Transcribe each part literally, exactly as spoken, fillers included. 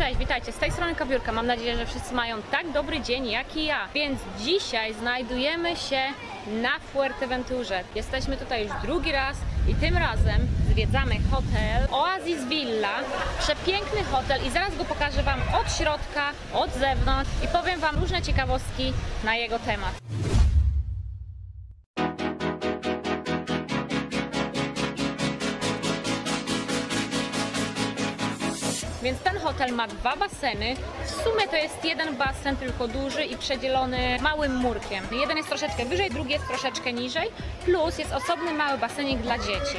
Cześć, witajcie, z tej strony Kawiórka. Mam nadzieję, że wszyscy mają tak dobry dzień jak i ja. Więc dzisiaj znajdujemy się na Fuerteventurze. Jesteśmy tutaj już drugi raz i tym razem zwiedzamy hotel Oasis Villa. Przepiękny hotel i zaraz go pokażę Wam od środka, od zewnątrz i powiem Wam różne ciekawostki na jego temat. Więc ten hotel ma dwa baseny. W sumie to jest jeden basen, tylko duży i przedzielony małym murkiem. Jeden jest troszeczkę wyżej, drugi jest troszeczkę niżej. Plus jest osobny mały basenik dla dzieci.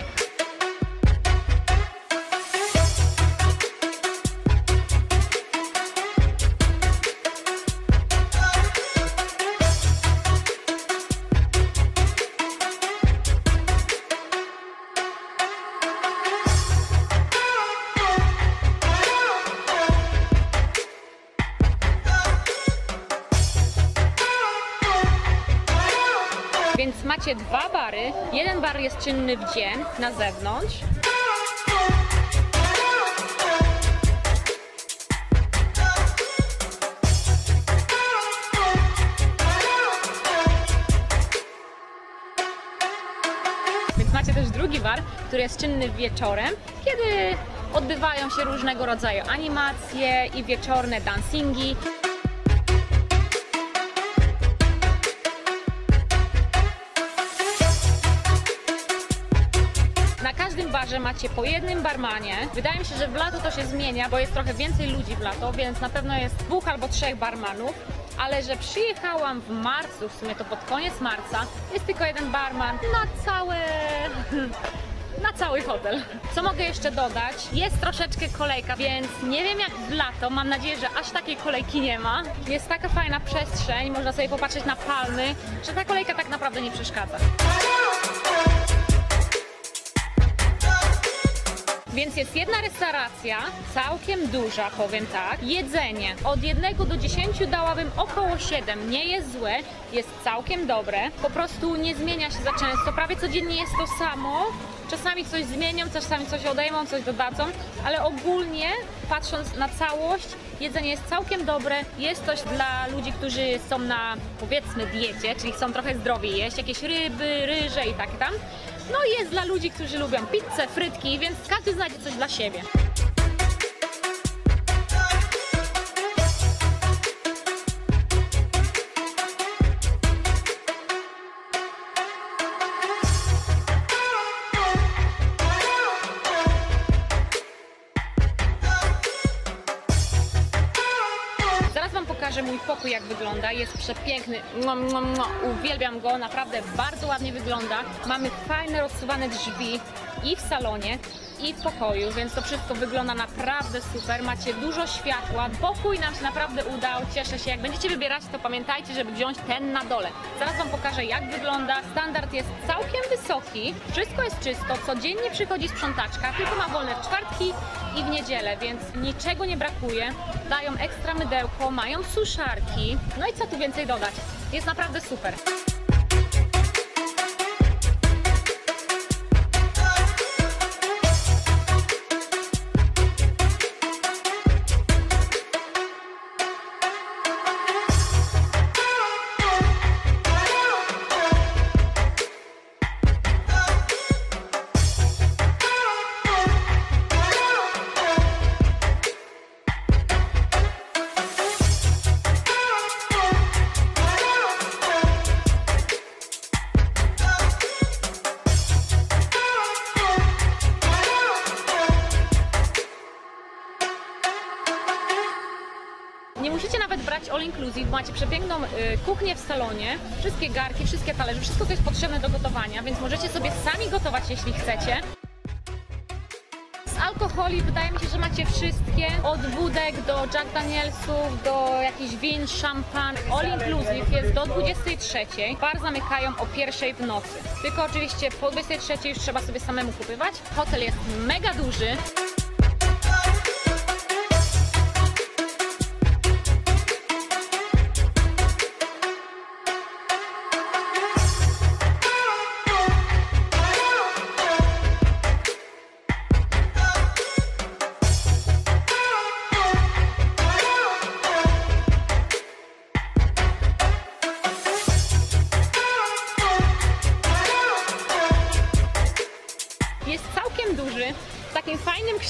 Więc macie dwa bary. Jeden bar jest czynny w dzień na zewnątrz. Więc macie też drugi bar, który jest czynny wieczorem, kiedy odbywają się różnego rodzaju animacje i wieczorne dancingi. Na każdym barze macie po jednym barmanie. Wydaje mi się, że w lato to się zmienia, bo jest trochę więcej ludzi w lato, więc na pewno jest dwóch albo trzech barmanów. Ale że przyjechałam w marcu, w sumie to pod koniec marca, jest tylko jeden barman na całe... na cały hotel. Co mogę jeszcze dodać? Jest troszeczkę kolejka, więc nie wiem jak w lato, mam nadzieję, że aż takiej kolejki nie ma. Jest taka fajna przestrzeń, można sobie popatrzeć na palmy, że ta kolejka tak naprawdę nie przeszkadza. Więc jest jedna restauracja, całkiem duża, powiem tak. Jedzenie od jednego do dziesięciu dałabym około siedem. Nie jest złe, jest całkiem dobre. Po prostu nie zmienia się za często. Prawie codziennie jest to samo. Czasami coś zmienią, czasami coś odejmą, coś dodadzą, ale ogólnie patrząc na całość, jedzenie jest całkiem dobre. Jest coś dla ludzi, którzy są na, powiedzmy, diecie, czyli chcą trochę zdrowiej jeść, jakieś ryby, ryże i tak tam. No i jest dla ludzi, którzy lubią pizzę, frytki, więc każdy znajdzie coś dla siebie. Pokażę mój pokój, jak wygląda. Jest przepiękny. Uwielbiam go, naprawdę bardzo ładnie wygląda. Mamy fajne, rozsuwane drzwi i w salonie, i w pokoju, więc to wszystko wygląda naprawdę super. Macie dużo światła. Pokój nam się naprawdę udał. Cieszę się. Jak będziecie wybierać, to pamiętajcie, żeby wziąć ten na dole. Zaraz Wam pokażę, jak wygląda. Standard jest całkiem wysoki. Wszystko jest czysto. Codziennie przychodzi sprzątaczka, tylko ma wolne w czwartki i w niedzielę, więc niczego nie brakuje. Dają ekstra mydełko, mają suszarki. No i co tu więcej dodać? Jest naprawdę super. Nie musicie nawet brać all inclusive, macie przepiękną y, kuchnię w salonie, wszystkie garki, wszystkie talerze, wszystko to jest potrzebne do gotowania, więc możecie sobie sami gotować, jeśli chcecie. Z alkoholi wydaje mi się, że macie wszystkie, od wódek do Jack Danielsów, do jakichś win, szampan. All inclusive jest do dwudziestej trzeciej, bar zamykają o pierwszej w nocy. Tylko oczywiście po dwudziestej trzeciej już trzeba sobie samemu kupywać. Hotel jest mega duży.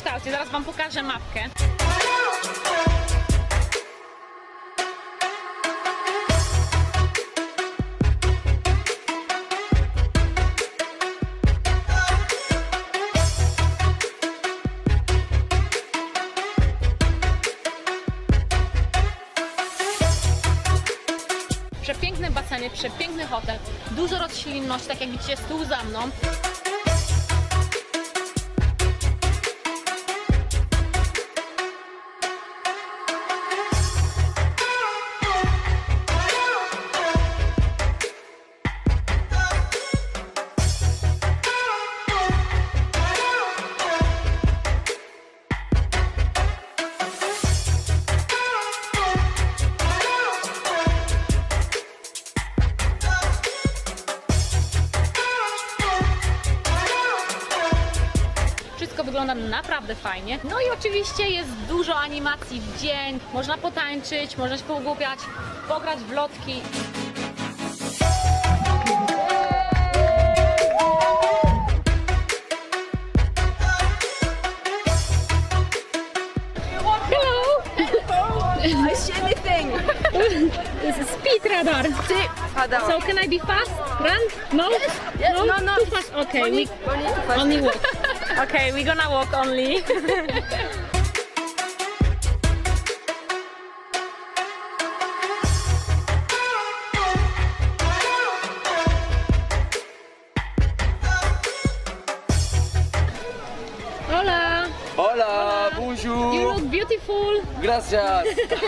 kształcie. Zaraz wam pokażę mapkę. Przepiękne baseny, przepiękny hotel, dużo roślinności, tak jak widzicie z tyłu za mną. Wygląda naprawdę fajnie. No i oczywiście jest dużo animacji w dzień. Można potańczyć, można się pogłupiać, pograć w lotki. Hello! I see anything. This is speed radar. So can I be fast? Run? No? Yes, yes, no, no, no. Too fast. Okay, Only, we only too fast. only walk. Okay, we're gonna walk only. Hola. Hola, bonjour. You look beautiful. Gracias.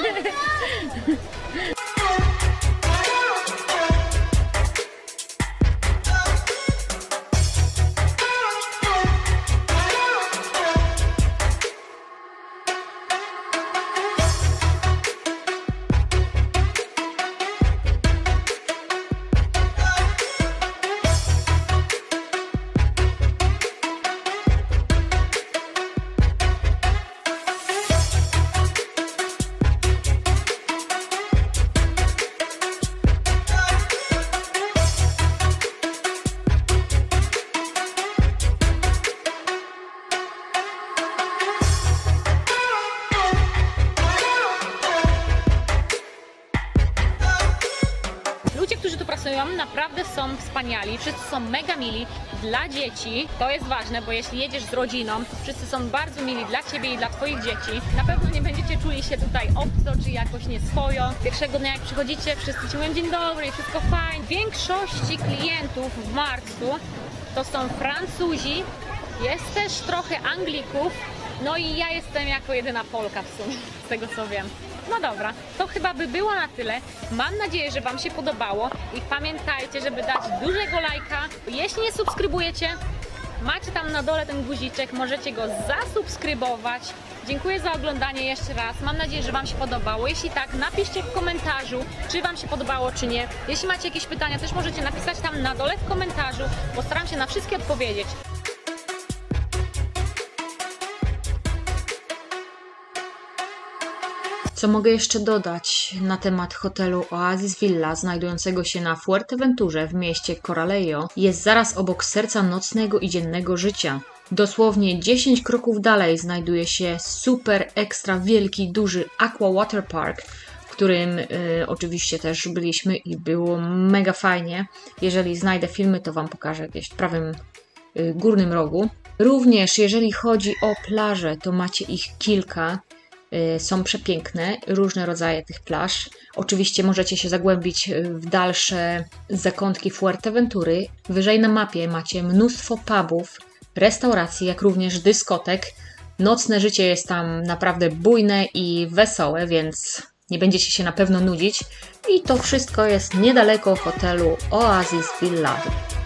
Ludzie, którzy tu pracują, naprawdę są wspaniali, wszyscy są mega mili dla dzieci. To jest ważne, bo jeśli jedziesz z rodziną, wszyscy są bardzo mili dla Ciebie i dla Twoich dzieci. Na pewno nie będziecie czuli się tutaj obco, czy jakoś nieswojo. Pierwszego dnia jak przychodzicie, wszyscy Ci mówią dzień dobry, wszystko fajnie. W większości klientów w marcu to są Francuzi, jest też trochę Anglików, no i ja jestem jako jedyna Polka w sumie, z tego co wiem. No dobra, to chyba by było na tyle. Mam nadzieję, że Wam się podobało i pamiętajcie, żeby dać dużego lajka. Jeśli nie subskrybujecie, macie tam na dole ten guziczek, możecie go zasubskrybować. Dziękuję za oglądanie jeszcze raz. Mam nadzieję, że Wam się podobało. Jeśli tak, napiszcie w komentarzu, czy Wam się podobało, czy nie. Jeśli macie jakieś pytania, też możecie napisać tam na dole w komentarzu. Postaram się na wszystkie odpowiedzieć. Co mogę jeszcze dodać na temat hotelu Oasis Villa znajdującego się na Fuerteventurze w mieście Coralejo? Jest zaraz obok serca nocnego i dziennego życia. Dosłownie dziesięć kroków dalej znajduje się super ekstra wielki, duży Aqua Water Park, w którym y, oczywiście też byliśmy i było mega fajnie. Jeżeli znajdę filmy, to Wam pokażę gdzieś w prawym y, górnym rogu. Również jeżeli chodzi o plaże, to macie ich kilka. Są przepiękne, różne rodzaje tych plaż. Oczywiście możecie się zagłębić w dalsze zakątki Fuerteventury. Wyżej na mapie macie mnóstwo pubów, restauracji, jak również dyskotek. Nocne życie jest tam naprawdę bujne i wesołe, więc nie będziecie się na pewno nudzić. I to wszystko jest niedaleko hotelu Oasis Villa.